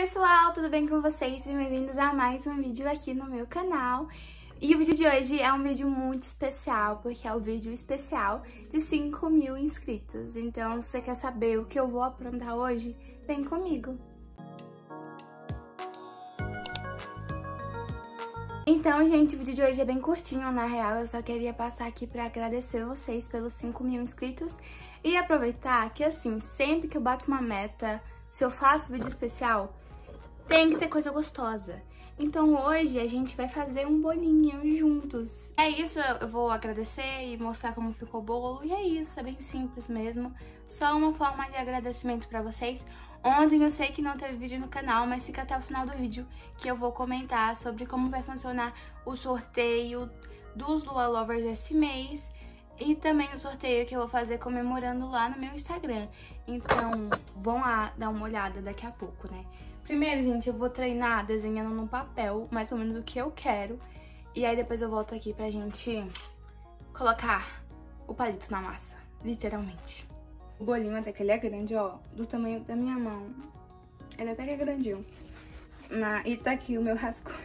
pessoal, tudo bem com vocês? Bem-vindos a mais um vídeo aqui no meu canal. E o vídeo de hoje é um vídeo muito especial, porque é o vídeo especial de 5.000 inscritos. Então, se você quer saber o que eu vou aprontar hoje, vem comigo. Então, gente, o vídeo de hoje é bem curtinho, na real. Eu só queria passar aqui pra agradecer vocês pelos 5.000 inscritos e aproveitar que, assim, sempre que eu bato uma meta, se eu faço vídeo especial, tem que ter coisa gostosa. Então hoje a gente vai fazer um bolinho juntos. É isso, eu vou agradecer e mostrar como ficou o bolo. E é isso, é bem simples mesmo. Só uma forma de agradecimento pra vocês. Ontem eu sei que não teve vídeo no canal, mas fica até o final do vídeo que eu vou comentar sobre como vai funcionar o sorteio dos Lua Lovers esse mês. E também o sorteio que eu vou fazer comemorando lá no meu Instagram. Então, vão lá dar uma olhada daqui a pouco, né? Primeiro, gente, eu vou treinar desenhando no papel, mais ou menos o que eu quero. E aí depois eu volto aqui pra gente colocar o palito na massa, literalmente. O bolinho até que ele é grande, ó, do tamanho da minha mão. Ele até que é grandinho. E tá aqui o meu rascunho.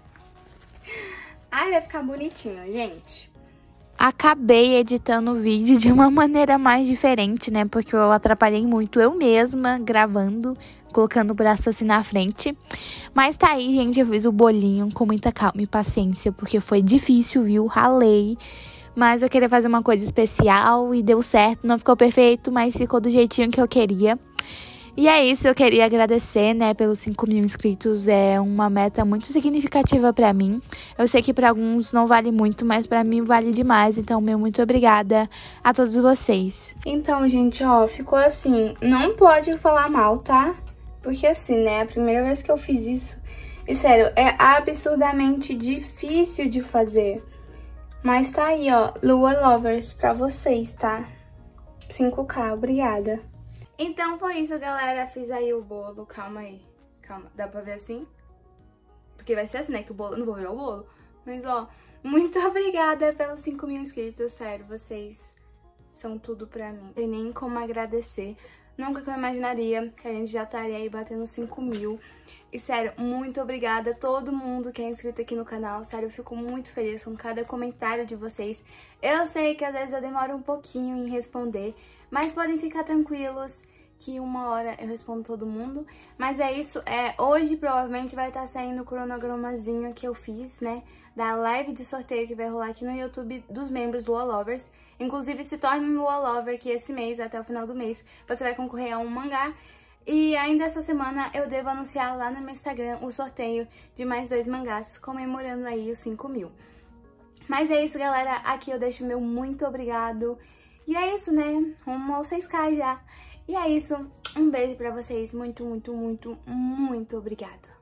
Ai, vai ficar bonitinho, gente. Acabei editando o vídeo de uma maneira mais diferente, né? Porque eu atrapalhei muito eu mesma gravando, colocando o braço assim na frente. Mas tá aí, gente, eu fiz o bolinho com muita calma e paciência, porque foi difícil, viu? Ralei. Mas eu queria fazer uma coisa especial e deu certo. Não ficou perfeito, mas ficou do jeitinho que eu queria. E é isso, eu queria agradecer, né, pelos 5.000 inscritos, é uma meta muito significativa pra mim. Eu sei que pra alguns não vale muito, mas pra mim vale demais, então meu muito obrigada a todos vocês. Então, gente, ó, ficou assim, não pode falar mal, tá? Porque assim, né, é a primeira vez que eu fiz isso, e sério, é absurdamente difícil de fazer. Mas tá aí, ó, Lua Lovers pra vocês, tá? 5K, obrigada. Então foi isso, galera. Fiz aí o bolo. Calma aí. Calma. Dá pra ver assim? Porque vai ser assim, né? Que o bolo... Eu não vou virar o bolo. Mas, ó, muito obrigada pelos 5.000 inscritos. Sério, vocês são tudo pra mim. Não tem nem como agradecer. Nunca que eu imaginaria que a gente já estaria aí batendo 5.000. E, sério, muito obrigada a todo mundo que é inscrito aqui no canal. Sério, eu fico muito feliz com cada comentário de vocês. Eu sei que às vezes eu demoro um pouquinho em responder, mas podem ficar tranquilos que uma hora eu respondo todo mundo. Mas é isso, hoje provavelmente vai estar saindo o cronogramazinho que eu fiz, né, da live de sorteio que vai rolar aqui no YouTube dos membros Lua Lovers. Inclusive, se torne um Lua Lover que esse mês, até o final do mês, você vai concorrer a um mangá. E ainda essa semana eu devo anunciar lá no meu Instagram o sorteio de mais 2 mangás, comemorando aí os 5.000. Mas é isso, galera, aqui eu deixo meu muito obrigado. E é isso, né, rumo aos 6K já. E é isso, um beijo pra vocês, muito, muito, muito, muito obrigada.